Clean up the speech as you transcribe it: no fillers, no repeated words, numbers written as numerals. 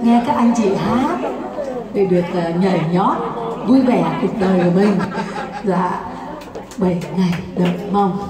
nghe các anh chị hát để được nhảy nhót vui vẻ cuộc đời của mình. Dạ, 7 ngày đợi mong.